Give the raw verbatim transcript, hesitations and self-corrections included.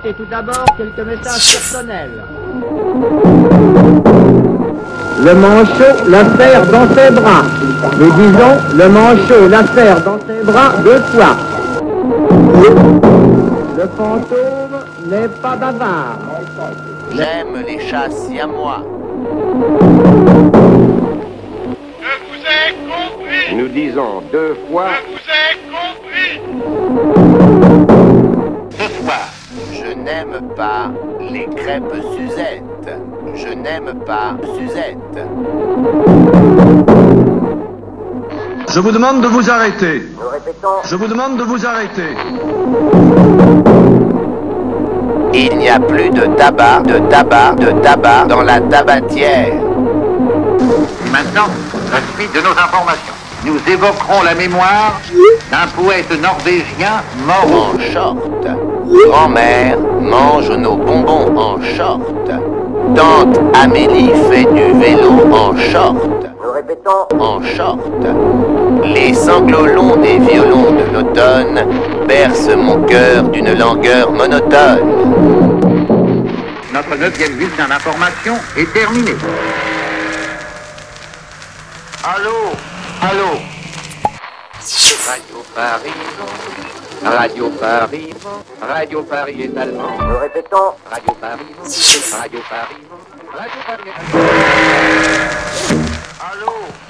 Écoutez tout d'abord quelques messages personnels. Le manchot la serre dans ses bras. Mais disons, le manchot la serre dans ses bras deux fois. Le fantôme n'est pas bavard. J'aime les chats siamois. Je vous ai compris. Nous disons deux fois. Je vous ai compris. Ce soir, je n'aime pas les crêpes Suzette. Je n'aime pas Suzette. Je vous demande de vous arrêter. Nous répétons. Je vous demande de vous arrêter. Il n'y a plus de tabac, de tabac, de tabac dans la tabatière. Maintenant, la suite de nos informations. Nous évoquerons la mémoire d'un poète norvégien mort En short. Grand-mère mange nos bonbons en short. Tante Amélie fait du vélo en short. Nous répétons. En short. Les sanglots longs des violons de l'automne bercent mon cœur d'une langueur monotone. Notre neuvième bulletin d'information est terminé. Allô? Allô? Radio Paris. Radio Paris. Radio Paris est allemand. Nous répétons. Radio Paris. Radio Paris. Radio Paris est allemand. Allô?